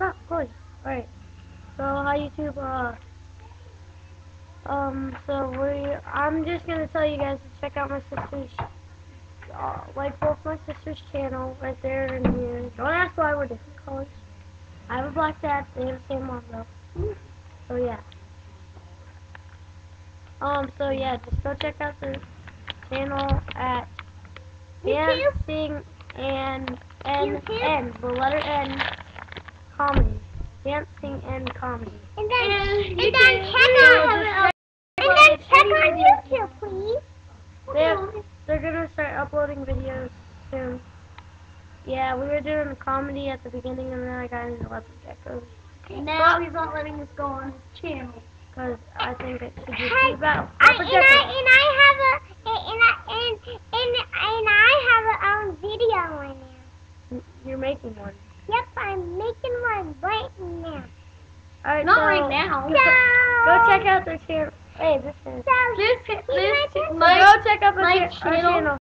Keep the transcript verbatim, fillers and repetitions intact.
stop, boy. Alright. So hi YouTube, uh um so we I'm just gonna tell you guys to check out my sister's uh, like both my sister's channel right there and here. Don't ask why we're different colors. I have a black dad, they have the same mom though. So yeah. Um so yeah, just go check out the channel at Dancing and N N, the letter N comedy. Dancing and comedy. And then, And and you then can- check yeah, out, just and then check on YouTube, please. They're, they're gonna start uploading videos soon. Yeah, we were doing a comedy at the beginning and then I got into leopard geckos. Now he's not letting us go on his channel. Because I think it should just Hey, be about I, leopard and I geckos. and I have a and I and and and I have a um video in there. You're making one. Yep, I'm making one right now. Alright, Not so right now. Go, So, go check out their channel. Hey, this is. So, This, you this, know, so go check out the my cha- our channel. channel.